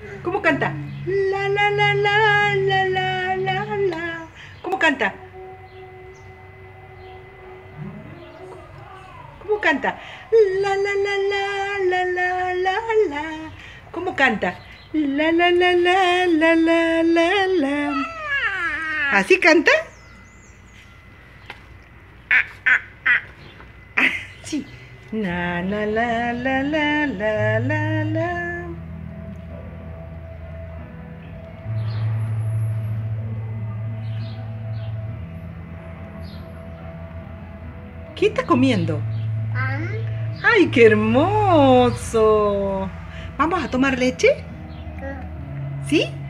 ¿Cómo canta? La la la la la la la la. ¿Cómo canta? ¿Cómo canta? La la la la la la la la. ¿Cómo canta? La la la la la la la la. ¿Así canta? Sí. La la la la la la la la. ¿Qué está comiendo? Pan. ¡Ay, qué hermoso! ¿Vamos a tomar leche? ¿Sí?